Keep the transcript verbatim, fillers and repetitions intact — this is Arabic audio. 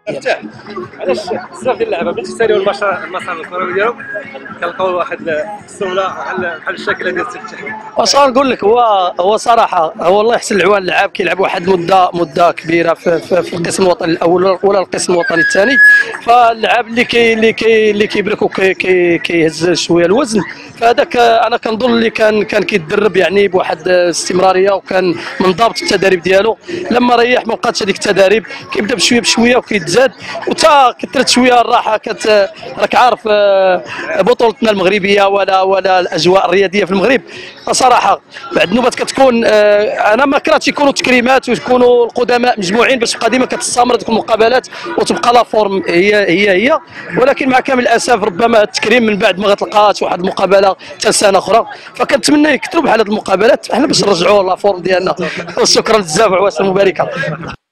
مرتاح. علاش بزاف ديال اللعابه ملي تيساليو المسار المسار الكروي ديالهم كنلقاو واحد السهوله بحال بحال الشاكله ديال التفتح. واش غنقول لك، هو هو صراحه هو الله يحسن العوان، اللعاب كيلعب واحد المده مده كبيره في, في, في القسم الوطني الاول ولا القسم الوطني الثاني، فاللعاب اللي كي اللي كي اللي كيبرك وكي كيهز شويه الوزن، فهذاك انا كنظن اللي كان كان كيتدرب يعني بواحد الاستمراريه وكان منضبط التدريب ديالو. لما ريح ما بقاتش هذيك التدريب، كيبدا بشويه بشويه وكيتزاد، وتا كثرت شويه الراحه كت راك عارف بطولتنا المغربيه ولا ولا الاجواء الرياضيه في المغرب صراحه بعد نوبات كتكون. انا ما كرهتش يكونوا تكريمات ويكونوا القدماء مجموعين باش تبقى ديما كتستمر ديك المقابلات وتبقى لا فورم هي هي هي ولكن مع كامل الاسف ربما التكريم من بعد ما غتلقاش واحد المقابله حتى سنه اخرى، فكنتمنى يكثروا بحال هذه المقابلات احنا باش نرجعوا لا فورم ديالنا. وشكرا بزاف عواشر مباركه.